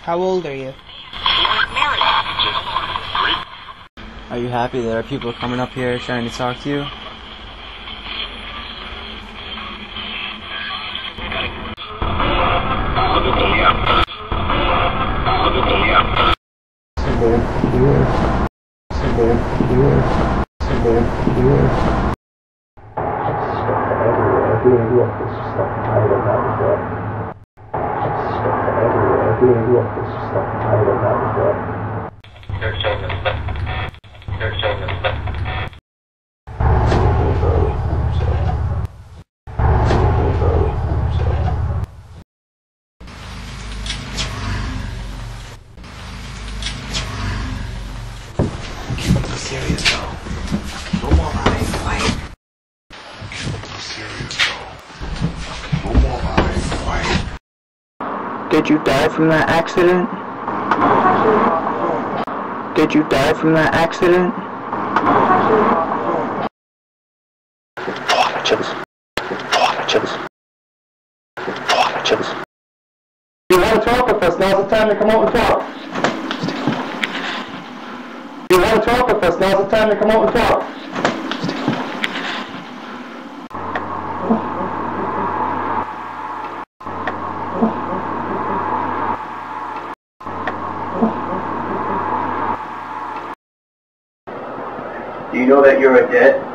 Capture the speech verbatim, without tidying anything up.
How old are you? Are you happy that our people are coming up here trying to talk to you? Serious though. No more lying, quiet. Serious though. No more lying, quiet. Did you die from that accident? Did you die from that accident? Chips. Chips. Chips. You want to talk with us? Now's the time to come out and talk. You want to talk with us? Now's the time to come out and talk. Do you know that you're a debt?